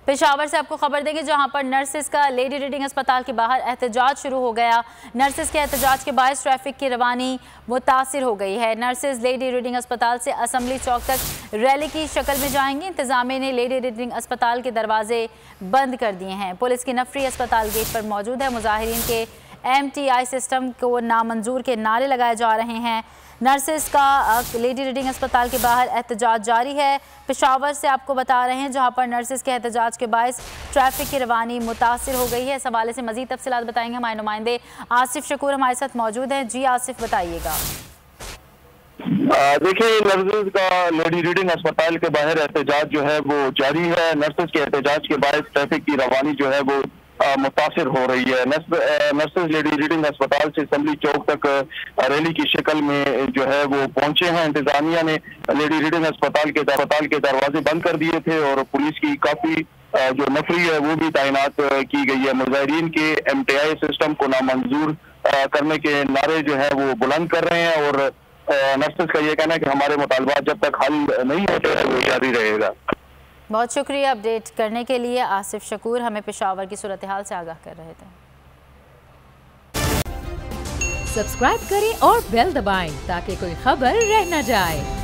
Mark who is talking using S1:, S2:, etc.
S1: पेशावर से आपको खबर देंगे जहां पर नर्सिस का लेडी रीडिंग अस्पताल के बाहर एहतजाज शुरू हो गया। नर्सिस के एहतजाज के बायस ट्रैफिक की रवानी मुतासिर हो गई है। नर्सिस लेडी रीडिंग अस्पताल से असम्बली चौक तक रैली की शक्ल में जाएंगी। इंतजामिया ने लेडी रीडिंग अस्पताल के दरवाजे बंद कर दिए हैं। पुलिस की नफरी अस्पताल गेट पर मौजूद है। मुजाहिरीन के MTI सिस्टम को नामंजूर के नारे लगाए जा रहे हैं। नर्सिस का लेडी रीडिंग अस्पताल के बाहर एहतजाज जारी है। पेशावर से आपको बता रहे हैं जहां पर नर्सिस के एहतजाज के बायस ट्रैफिक की रवानी मुतासिर हो गई है। इस हवाले से मजीद तफसीलात बताएंगे हमारे नुमाइंदे आसिफ शकूर हमारे साथ मौजूद हैं। जी आसिफ, बताइएगा।
S2: देखिए, नर्सिस का लेडी रीडिंग अस्पताल के बाहर एहतजाज जो है वो जारी है। नर्सिस के एहतजाज के बायस ट्रैफिक की रवानी जो है वो मुतासिर हो रही है। नर्सिस लेडी रीडिंग अस्पताल से असम्बली चौक तक रैली की शक्ल में जो है वो पहुंचे हैं। इंतजामिया ने लेडी रीडिंग अस्पताल के दरवाजे बंद कर दिए थे और पुलिस की काफी जो नफरी है वो भी तैनात की गई है। मुजाहिरीन के MTI सिस्टम को नामंजूर करने के नारे जो है वो बुलंद कर रहे हैं और नर्सिस का ये कहना है कि हमारे मुतालबात जब तक हल नहीं होते वो जारी रहेगा।
S1: बहुत शुक्रिया अपडेट करने के लिए आसिफ शकूर, हमें पेशावर की सूरत हाल से आगाह कर रहे थे।
S3: सब्सक्राइब करें और बेल दबाएं ताकि कोई खबर रह न जाए।